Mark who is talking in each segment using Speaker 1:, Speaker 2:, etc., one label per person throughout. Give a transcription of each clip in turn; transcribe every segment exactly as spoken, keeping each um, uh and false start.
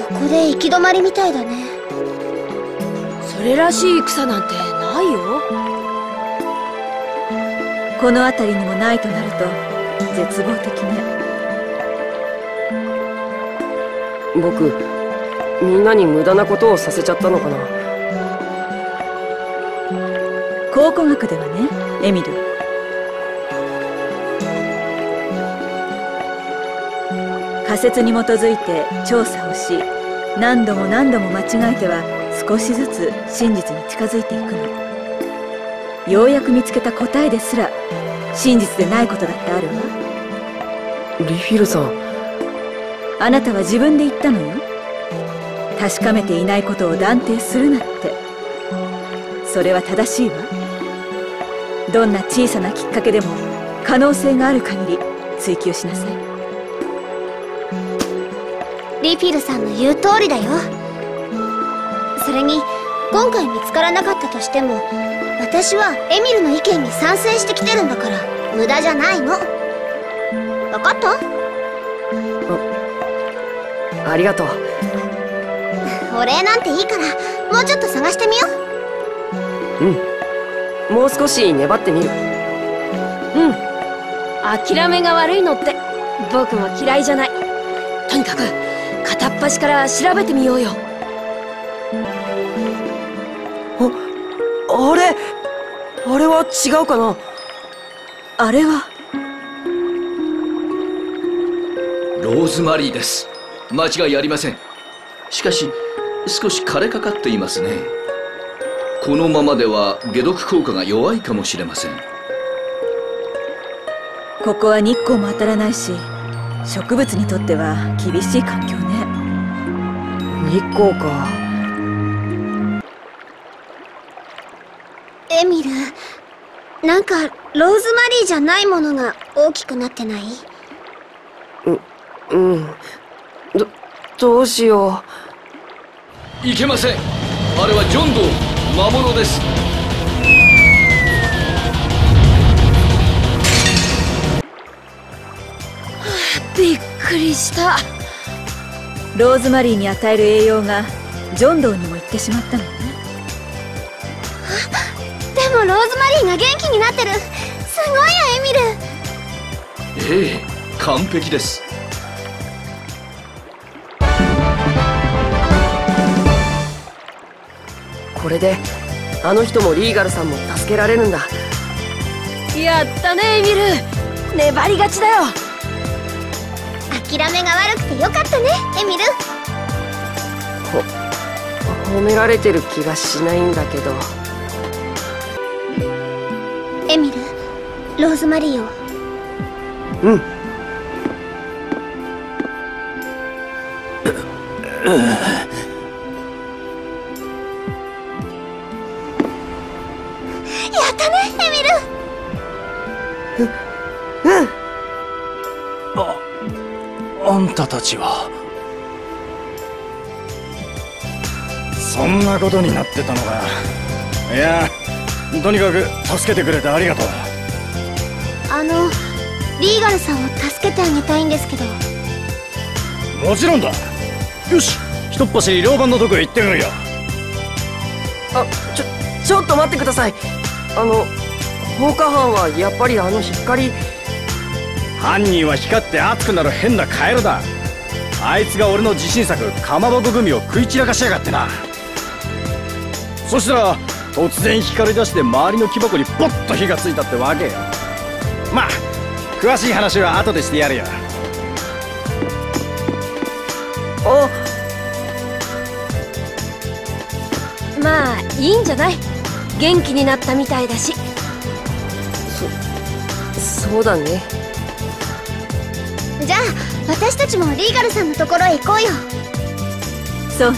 Speaker 1: こで行き止まりみたいだね。
Speaker 2: それらしい草なんてないよ。
Speaker 3: この辺りにもないとなると絶望的ね。
Speaker 4: 僕みんなに無駄なことをさせちゃったのかな。
Speaker 3: 考古学ではね、エミル。仮説に基づいて調査をし、何度も何度も間違えては少しずつ真実に近づいていくの。ようやく見つけた答えですら真実でないことだってあるわ。
Speaker 4: リフィルさん、
Speaker 3: あなたは自分で言ったのよ。確かめていないことを断定するなって。それは正しいわ。どんな小さなきっかけでも可能性がある限り追求しなさい。
Speaker 1: リフィルさんの言う通りだよ。それに今回見つからなかったとしても、私はエミルの意見に賛成してきてるんだから無駄じゃないの。分かった？
Speaker 4: あ、ありがとう。
Speaker 1: お礼なんていいからもうちょっと探してみよ
Speaker 4: う。うん、もう少し粘ってみる。
Speaker 2: うん、諦めが悪いのって僕も嫌いじゃない。とにかく片っ端から調べてみようよ。
Speaker 4: あ、あれあれは違うかな。
Speaker 3: あれは
Speaker 5: ローズマリーです。間違いありません。しかし少し枯れかかっていますね。このままでは解毒効果が弱いかもしれません。
Speaker 3: ここは日光も当たらないし、植物にとっては厳しい環境ね。
Speaker 4: 日光か。
Speaker 1: エミル、なんかローズマリーじゃないものが大きくなってない？
Speaker 4: う、うん。ど、どうしよ
Speaker 5: う。いけません。あれはジョンドー、魔物です。
Speaker 2: びっくりした。
Speaker 3: ローズマリーに与える栄養がジョンドーにも行ってしまったのね。
Speaker 1: でもローズマリーが元気になってる。すごいよエミル。
Speaker 5: ええ、完璧です。
Speaker 4: これであの人もリーガルさんも助けられるんだ。
Speaker 2: やったねエミル。粘り勝ちだよ。
Speaker 1: 諦めが悪くてよかったねエミル。
Speaker 4: ほ褒められてる気がしないんだけど。
Speaker 1: エミル、ローズマリーを。
Speaker 4: うん。
Speaker 1: やったねエミル。
Speaker 4: う、うん。
Speaker 6: あ、あんたたちは。そんなことになってたのか。いや、とにかく助けてくれてありがとう。
Speaker 1: あのリーガルさんを助けてあげたいんですけど。
Speaker 6: もちろんだ。よし、ひとっ走り両番のとこへ行ってくるよ。
Speaker 4: あ、ちょちょっと待ってください。あの放火犯はやっぱりあの光。
Speaker 6: 犯人は光って熱くなる変なカエルだ。あいつが俺の自信作かまぼこ組を食い散らかしやがってな。そしたら突然光り出して周りの木箱にポッと火がついたってわけよ。まあ詳しい話は後でしてやるよ。
Speaker 4: あ、
Speaker 2: まあいいんじゃない。元気になったみたいだし。
Speaker 4: そそうだね。
Speaker 1: じゃあ私たちもリーガルさんのところへ行こうよ。
Speaker 3: そうね。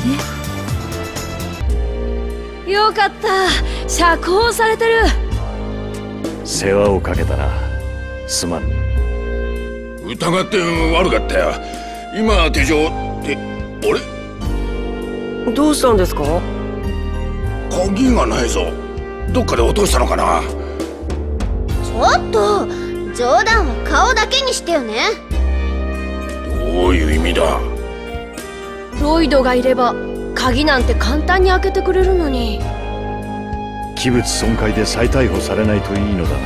Speaker 2: よかった。釈放されてる。
Speaker 6: 世話をかけたな。すまん。
Speaker 7: 疑って悪かったよ。今手錠ってあれ
Speaker 4: どうしたんですか？
Speaker 7: 鍵がないぞ。どっかで落としたのかな。
Speaker 1: ちょっと冗談は顔だけにしてよね。
Speaker 7: どういう意味だ。
Speaker 2: ロロイドがいれば鍵なんて簡単に開けてくれるのに。
Speaker 6: 器物損壊で再逮捕されないといいのだな。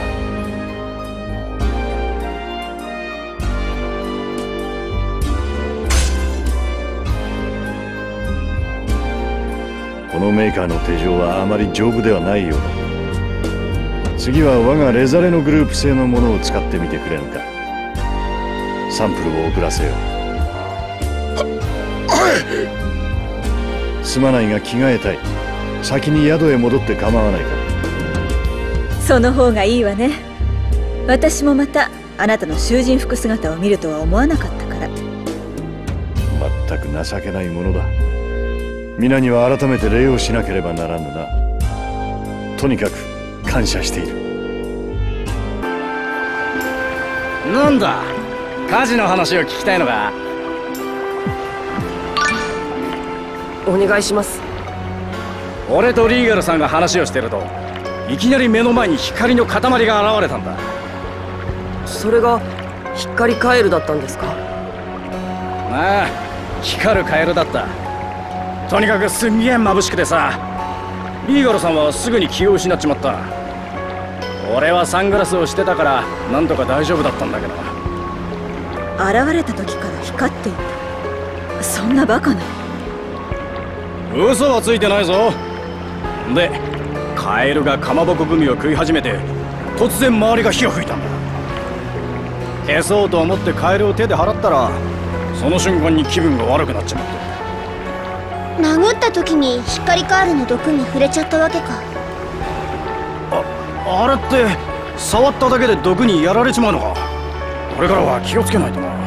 Speaker 6: このメーカーの手錠はあまり丈夫ではないようだ。次は我がレザレのグループ製のものを使ってみてくれぬか。サンプルを送らせよう。すまないが着替えたい。先に宿へ戻って構わないか。
Speaker 3: その方がいいわね。私もまたあなたの囚人服姿を見るとは思わなかったから。
Speaker 6: 全く情けないものだ。皆には改めて礼をしなければならぬな。とにかく感謝している。 なんだ、火事の話を聞きたいのか。
Speaker 4: お願いします。
Speaker 6: 俺とリーガルさんが話をしてると、いきなり目の前に光の塊が現れたんだ。
Speaker 4: それが光カエルだったんですか？
Speaker 6: ああ、光るカエルだった。とにかくすんげえ眩しくてさ、リーガルさんはすぐに気を失っちまった。俺はサングラスをしてたからなんとか大丈夫だったんだけど。
Speaker 3: 現れた時から光っていた。そんなバカな。
Speaker 6: 嘘はついてないぞ。で、カエルがかまぼこグミを食い始めて、突然周りが火を吹いたんだ。消そうと思ってカエルを手で払ったら、その瞬間に気分が悪くなっちまって。
Speaker 1: 殴った時に光カールの毒に触れちゃったわけか。
Speaker 6: あ、あれって触っただけで毒にやられちまうのか。これからは気をつけないとな。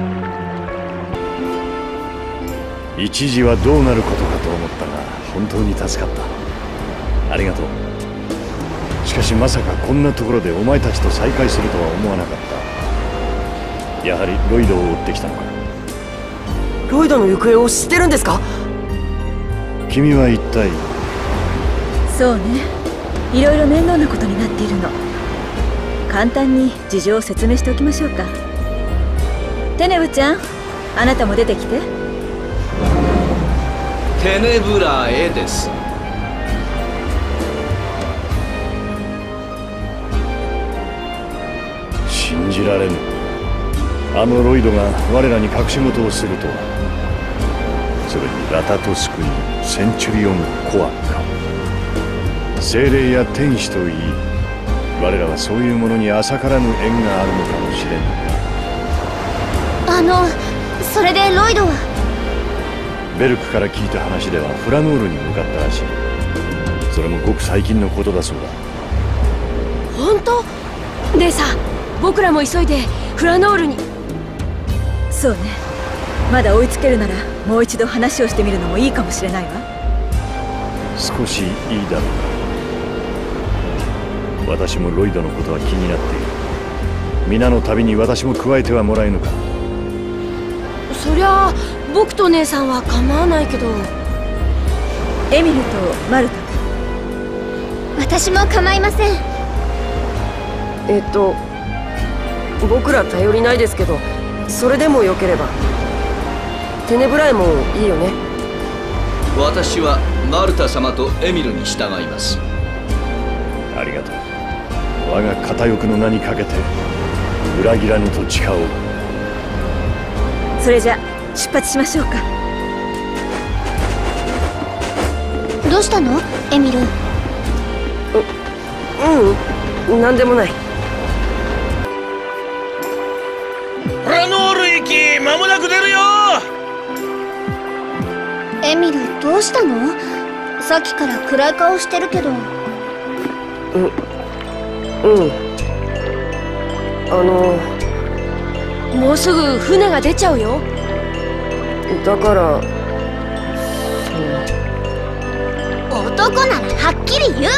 Speaker 6: 一時はどうなることかと思ったが、本当に助かった。ありがとう。しかしまさかこんなところでお前たちと再会するとは思わなかった。やはりロイドを追ってきたのか。
Speaker 4: ロイドの行方を知ってるんですか？
Speaker 6: 君は一体。
Speaker 3: そうね、いろいろ面倒なことになっているの。簡単に事情を説明しておきましょうか。テネブちゃん、あなたも出てきて。
Speaker 5: テネブラへです。
Speaker 6: 信じられぬ。あのロイドが我らに隠し事をするとは。それにラタトスクにセンチュリオンコアか。精霊や天使といい、我らはそういうものに浅からぬ縁があるのかもしれん。
Speaker 1: あのそれでロイドは？
Speaker 6: ベルクから聞いた話ではフラノールに向かったらしい。それもごく最近のことだそうだ。
Speaker 2: 本当？でさ、僕らも急いでフラノールに。
Speaker 3: そうね、まだ追いつけるならもう一度話をしてみるのもいいかもしれないわ。
Speaker 6: 少しいいだろうか。私もロイドのことは気になっている。皆の旅に私も加えてはもらえぬか。
Speaker 2: そりゃあ僕と姉さんは構わないけど。
Speaker 3: エミルとマルタ。
Speaker 1: 私も構いません。
Speaker 4: えっと僕ら頼りないですけど、それでもよければ。テネブラへもいいよね。
Speaker 5: 私はマルタ様とエミルに従います。
Speaker 6: ありがとう。我が片翼の名にかけて裏切らぬと誓おう。
Speaker 3: それじゃ出発しましょうか。
Speaker 1: どうしたのエミル？う
Speaker 4: うん何でもない。
Speaker 7: フラノール駅間もなく出るよ。
Speaker 1: エミル、どうしたの？さっきから暗い顔してるけど。う
Speaker 4: うんあの
Speaker 2: もうすぐ船が出ちゃうよ。
Speaker 4: だから
Speaker 1: 男ならはっきり言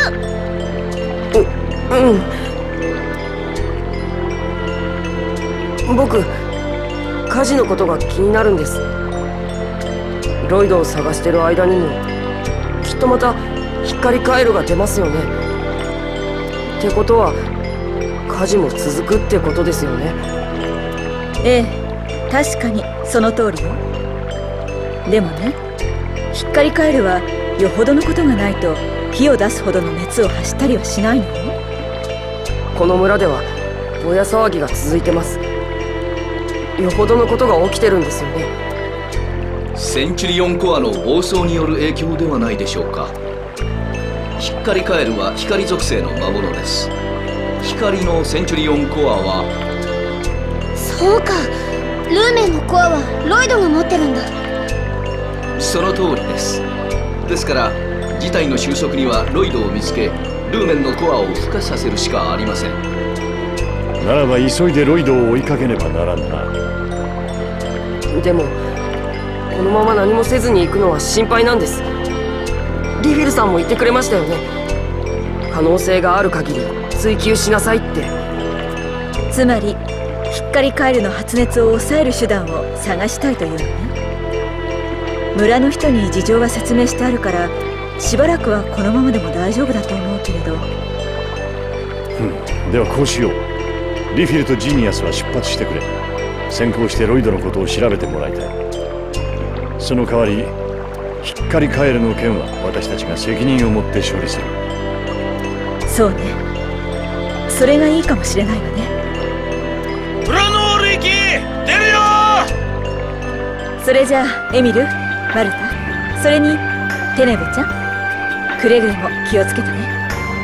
Speaker 4: う。うん僕火事のことが気になるんです。ロイドを探してる間にもきっとまた光カエルが出ますよね。ってことは火事も続くってことですよね。
Speaker 3: ええ、確かにその通りよ。 でもね、ヒッカリカエルはよほどのことがないと火を出すほどの熱を発したりはしないのよ。
Speaker 4: この村ではぼや騒ぎが続いてます。よほどのことが起きてるんですよね。
Speaker 5: センチュリオンコアの暴走による影響ではないでしょうか。ヒッカリカエルは光属性の魔物です。光のセンチュリオンコアは。
Speaker 1: そうか、ルーメンのコアはロイドが持ってるんだ。
Speaker 5: その通りです。ですから事態の収束にはロイドを見つけ、ルーメンのコアを孵化させるしかありません。
Speaker 6: ならば急いでロイドを追いかけねばならんな。
Speaker 4: でもこのまま何もせずに行くのは心配なんです。リフィルさんも言ってくれましたよね。可能性がある限り追求しなさいって。
Speaker 3: つまりヒッカリカエルの発熱を抑える手段を探したいというのね。村の人に事情は説明してあるから、しばらくはこのままでも大丈夫だと思うけれど。
Speaker 6: うん、ではこうしよう。リフィルとジニアスは出発してくれ。先行してロイドのことを調べてもらいたい。その代わりヒッカリカエルの件は私たちが責任を持って処理する。
Speaker 3: そうね、それがいいかもしれないわね。
Speaker 7: プラノール行き出るよ。
Speaker 3: それじゃあエミル、マルタ、それにテネブちゃん、くれぐれも気をつけてね。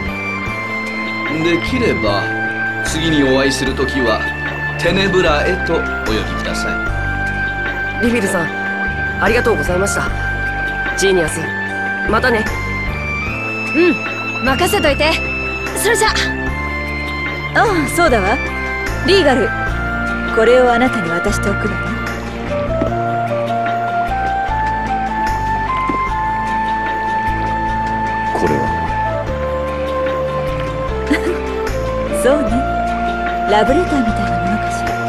Speaker 5: できれば次にお会いするときはテネブラへとお呼びくださ
Speaker 4: い。リフィルさん、ありがとうございました。ジーニアス、またね。
Speaker 2: うん、任せといて。それじゃ。
Speaker 3: ああ、そうだわ。リーガル、これをあなたに渡しておくのね。
Speaker 6: これは
Speaker 3: そうね、ラブレターみたいなものかしら。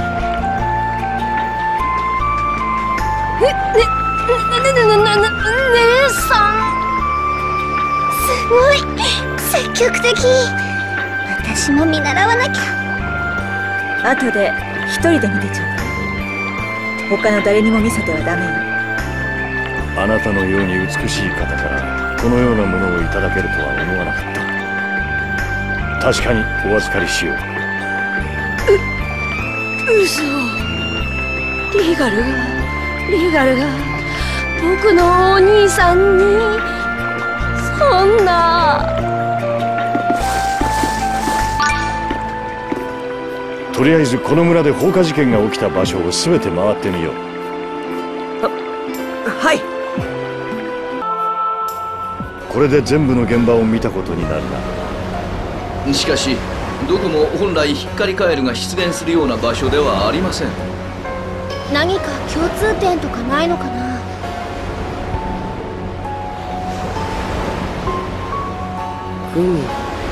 Speaker 2: え、ね、ね、ね、ね、ね、ね、姉さん。
Speaker 1: すごい積極的。私も見習わなきゃ。
Speaker 3: 後で一人で見てちょうだい。他の誰にも見せてはダメよ。
Speaker 6: あなたのように美しい方からこのようなものをいただけるとは思わなかった。確かにお預かりしよう。
Speaker 2: う、嘘。リーガルが、リーガルが僕のお兄さんに、そんな。
Speaker 6: とりあえずこの村で放火事件が起きた場所を全て回ってみよう。
Speaker 4: は、はい。
Speaker 6: これで全部の現場を見たことになる
Speaker 5: い。しかしどこも本来ヒッカリカエルが出現するような場所ではありません。
Speaker 1: 何か共通点とかないのかな。
Speaker 4: グミ。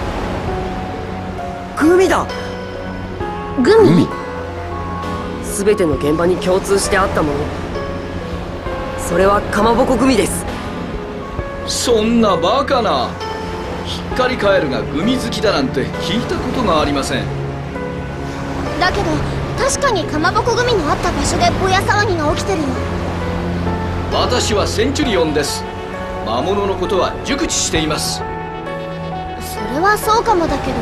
Speaker 4: グミだ。
Speaker 1: グミ。
Speaker 4: 全ての現場に共通してあったもの、それはかまぼこグミです。
Speaker 5: そんなバカな。ヒッカリカエルがグミ好きだなんて聞いたことがありません。
Speaker 1: だけど確かにかまぼこグミのあった場所でぼや騒ぎが起きてるよ。
Speaker 5: 私はセンチュリオンです。魔物のことは熟知しています。
Speaker 1: それはそうかもだけど。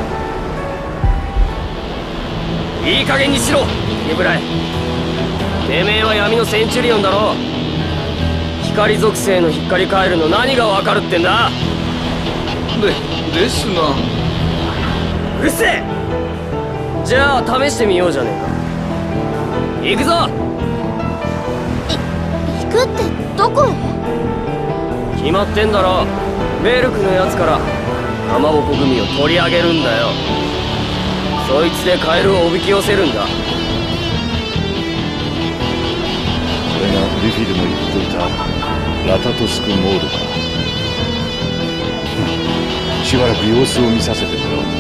Speaker 4: いい加減にしろ、イブライ。てめえは闇のセンチュリオンだろ。光属性のヒッカリカエルの何がわかるってんだ。
Speaker 5: で、ですが。
Speaker 4: うるせえ。じゃあ試してみようじゃねえか。行くぞ。
Speaker 1: い、行くってどこへ？
Speaker 4: 決まってんだろ。ベルクのやつからかまぼこグミを取り上げるんだよ。そいつでカエルをおびき寄せるんだ。こ
Speaker 6: れがリフィルの言っていたラタトスクモールか。しばらく様子を見させてもらおう。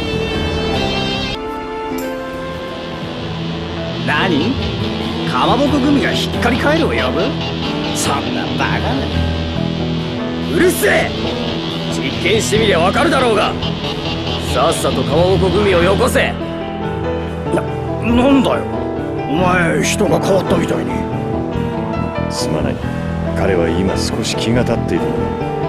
Speaker 8: 何？かまぼこグミがヒッカリカエルを呼ぶ？そんなバカな。
Speaker 4: うるせえ。実験してみりゃわかるだろうが。さっさとかまぼこグミをよこせ。
Speaker 8: な、なんだよ。お前人が変わったみたいに。
Speaker 6: すまない。 彼は今少し気が立っているの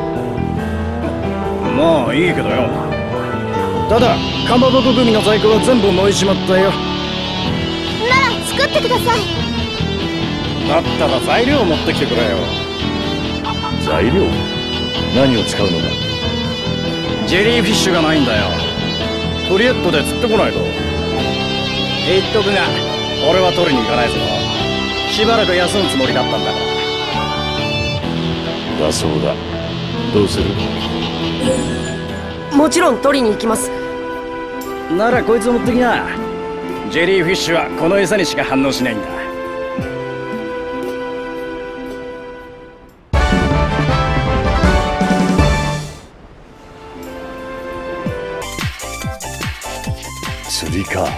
Speaker 6: だ。まあいいけどよ。ただかまぼこ組の在庫は全部燃えちまったよ。
Speaker 1: なら作ってください。
Speaker 6: だったら材料を持ってきてくれよ。材料？何を使うのだ？ジェリーフィッシュがないんだよ。フリエットで釣ってこないと。言っとくが、俺は取りに行かないぞ。しばらく休むつもりだったんだから。だそうだ。どうする？
Speaker 4: もちろん取りに行きます。
Speaker 6: ならこいつを持ってきな。ジェリーフィッシュはこの餌にしか反応しないんだ。釣りか。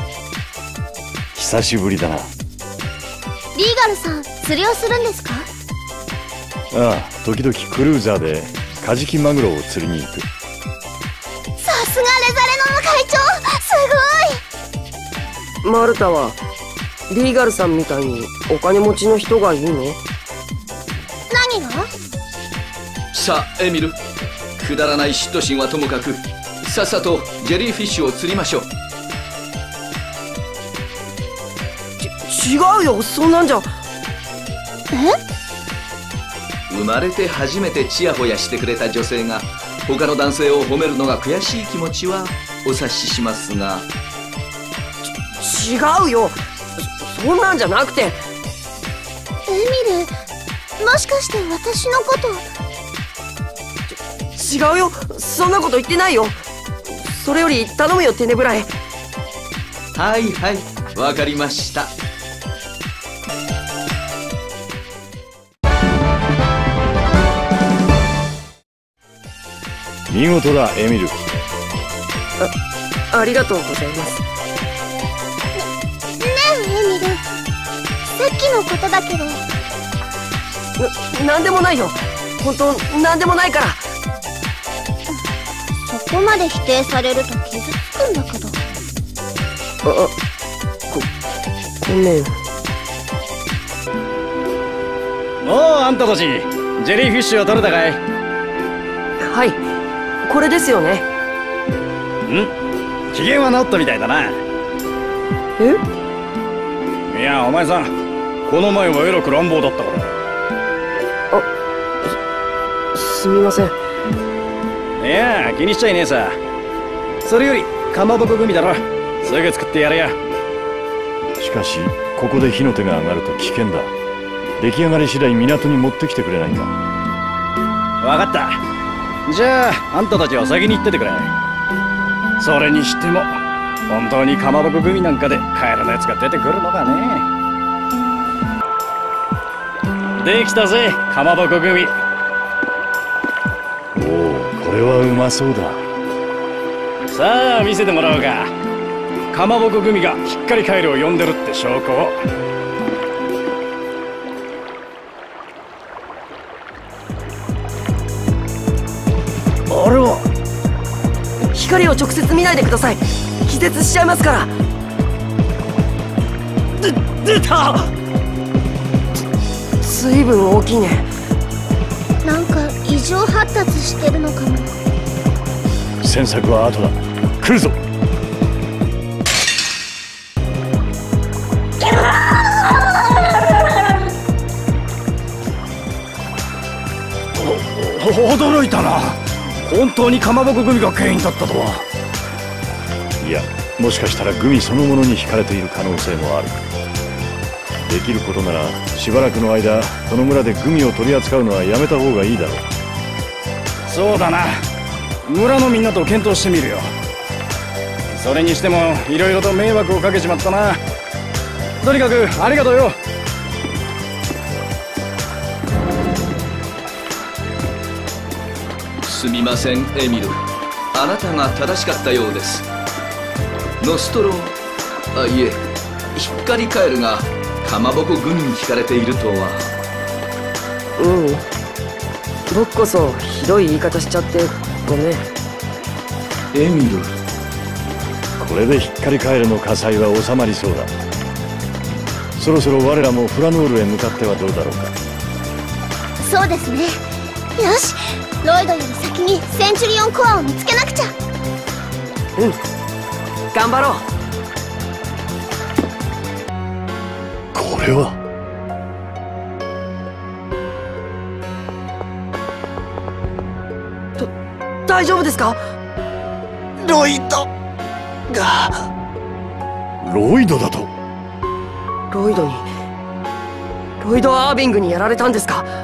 Speaker 6: 久しぶりだな。
Speaker 1: リーガルさん、釣りをするんですか？
Speaker 6: ああ、時々クルーザーでカジキマグロを釣りに行く。
Speaker 1: さすがレザレノの会長、すごい。
Speaker 4: マルタはリーガルさんみたいにお金持ちの人がいいの？
Speaker 1: 何が？
Speaker 5: さあエミル、くだらない嫉妬心はともかく、さっさとジェリーフィッシュを釣りましょう。
Speaker 4: 違うよ、そんなんじゃ。
Speaker 1: え？
Speaker 5: 生まれて初めてチヤホヤしてくれた女性が他の男性を褒めるのが悔しい気持ちはお察ししますが。
Speaker 4: 違うよ、そ, そんなんじゃなくて。
Speaker 1: エミル、もしかして私のこと
Speaker 4: 違うよ、そんなこと言ってないよ。それより頼むよ、テネブライ。
Speaker 5: はいはい、わかりました。
Speaker 6: 見事だエミル。
Speaker 4: あ, ありがとうございます。
Speaker 1: ねえエミル、さっきのことだけど。
Speaker 4: な、なんでもないよ、本当なんでもないから。
Speaker 1: そこまで否定されると傷つくんだけど。
Speaker 4: あ、ご、ごめん。
Speaker 6: おお、あんたたちジェリーフィッシュは取れたかい？
Speaker 4: はい、これですよね。
Speaker 6: ん？機嫌は治ったみたいだな。
Speaker 4: え？
Speaker 6: いや、お前さん、この前はえらく乱暴だったから。
Speaker 4: あ、す、すみません。
Speaker 6: いや、気にしちゃいねえさ。それよりかまぼこ組だろ、すぐ作ってやれや。しかしここで火の手が上がると危険だ。出来上がり次第港に持ってきてくれないか。分かった。じゃああんたたちは先に行っててくれ。それにしても本当にかまぼこ組なんかでカエルのやつが出てくるのかね。できたぜ、かまぼこ組。おお、これはうまそうだ。さあ見せてもらおうか。かまぼこ組がひっかりカエルを呼んでるって証拠を。
Speaker 4: あれは。光を直接見ないでください、気絶しちゃいますから。で、出た。ずいぶん大きいね。
Speaker 1: なんか異常発達してるのかも。
Speaker 6: 詮索は後だ。来るぞ。お驚いたな。本当にかまぼこグミが原因だったとは。いや、もしかしたらグミそのものに惹かれている可能性もある。できることならしばらくの間この村でグミを取り扱うのはやめた方がいいだろう。そうだな、村のみんなと検討してみるよ。それにしてもいろいろと迷惑をかけちまったな。とにかくありがとうよ。
Speaker 5: すみませんエミル、あなたが正しかったようです。ノストロ、あ、いえ、ひっかりカエルがかまぼこグミに惹かれているとは。
Speaker 4: うん、僕こそひどい言い方しちゃってごめん。
Speaker 5: エミル、
Speaker 6: これでひっかりカエルの火災は収まりそうだ。そろそろ我らもフラノールへ向かってはどうだろうか。
Speaker 1: そうですね。よし、ロイドより先にセンチュリオンコアを見つけなくちゃ。
Speaker 4: うん、頑張ろう。
Speaker 7: これは
Speaker 4: 大丈夫ですか？
Speaker 7: ロイドがロイドだと？
Speaker 4: ロイドにロイド・アービングにやられたんですか？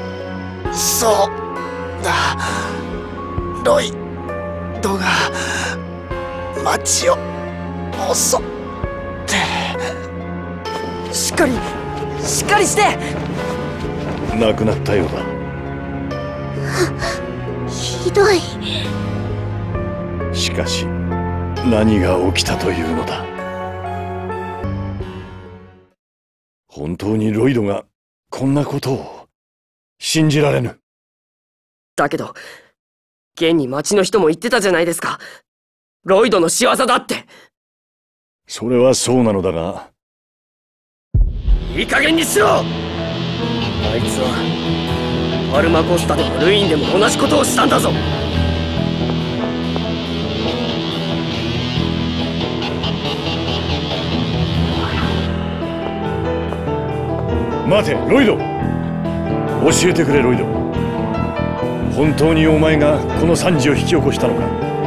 Speaker 7: そうだ。ロイドが町を襲って
Speaker 4: しっかりしっかりして。
Speaker 7: 亡くなったようだ。
Speaker 1: ひどい。
Speaker 7: しかし何が起きたというのだ。本当にロイドがこんなことを。信じられぬ。
Speaker 4: だけど現に町の人も言ってたじゃないですか。ロイドの仕業だって。
Speaker 7: それはそうなのだが、
Speaker 4: いい加減にしろ。あいつはアルマコスタでもルインでも同じことをしたんだぞ。
Speaker 7: 待てロイド、教えてくれロイド。本当にお前がこの惨事を引き起こしたのか？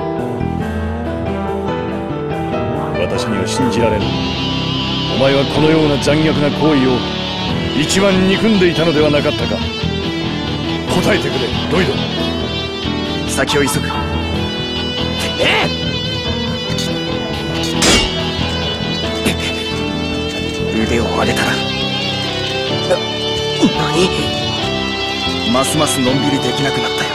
Speaker 7: 私には信じられぬ。お前はこのような残虐な行為を一番憎んでいたのではなかったか？答えてくれロイド。
Speaker 6: 先を急ぐ。て
Speaker 4: めえ！腕を上げたら何？
Speaker 6: ますますのんびりできなくなったよ。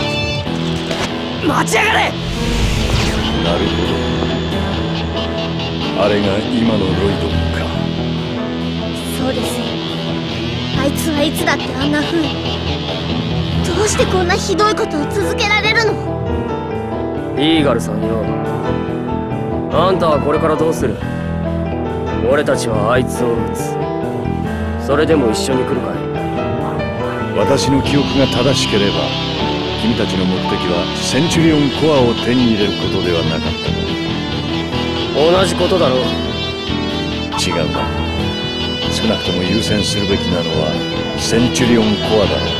Speaker 4: 待ちやがれ！
Speaker 7: なるほど、あれが今のロイドか。
Speaker 1: そうです。あいつはいつだってあんな風に。どうしてこんなひどいことを続けられるの？
Speaker 4: リーガルさんよ、あんたはこれからどうする？俺たちはあいつを撃つ。それでも一緒に来るかい？
Speaker 7: 私の記憶が正しければ君たちの目的はセンチュリオンコアを手に入れることではなかったか？
Speaker 4: 同じことだろう。
Speaker 7: 違うな。少なくとも優先するべきなのはセンチュリオンコアだろう。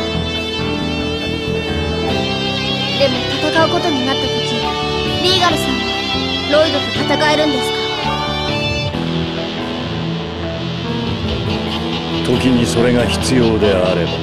Speaker 1: でも戦うことになった時、リーガルさんはロイドと戦えるんですか？
Speaker 7: 時にそれが必要であれば。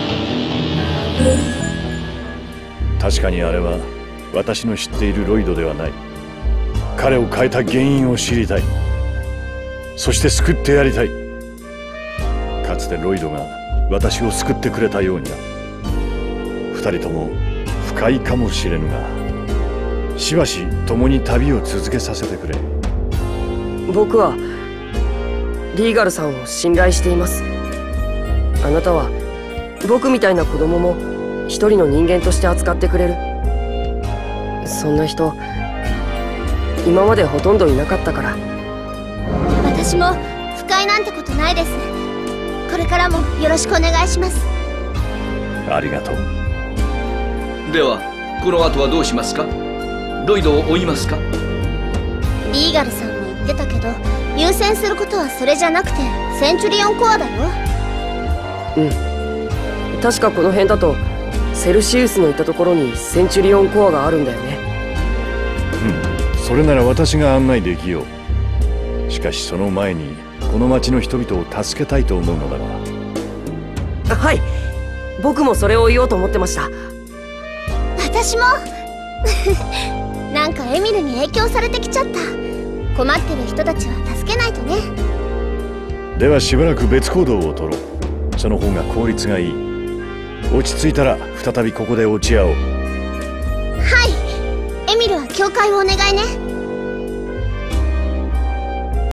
Speaker 7: 確かにあれは私の知っているロイドではない。彼を変えた原因を知りたい。そして救ってやりたい。かつてロイドが私を救ってくれたようにな。二人とも不快かもしれぬが、しばし共に旅を続けさせてくれ。
Speaker 4: 僕はリーガルさんを信頼しています。あなたは僕みたいな子供も一人の人間として扱ってくれる。そんな人今までほとんどいなかったから。
Speaker 1: 私も不快なんてことないです。これからもよろしくお願いします。
Speaker 7: ありがとう。
Speaker 5: ではこの後はどうしますか？ロイドを追いますか？
Speaker 1: リーガルさんも言ってたけど、優先することはそれじゃなくてセンチュリオンコアだよ。
Speaker 4: うん、確かこの辺だとセルシウスのいたところにセンチュリオンコアがあるんだよね。
Speaker 7: うん、それなら私が案内できよう。しかしその前にこの町の人々を助けたいと思うのだが。
Speaker 4: はい、僕もそれを言おうと思ってました。
Speaker 1: 私もなんかエミルに影響されてきちゃった。困ってる人たちは助けないとね。
Speaker 7: ではしばらく別行動を取ろう。その方が効率がいい。落ち着いたら再びここで落ち合おう。
Speaker 1: はい、エミルは教会をお願いね。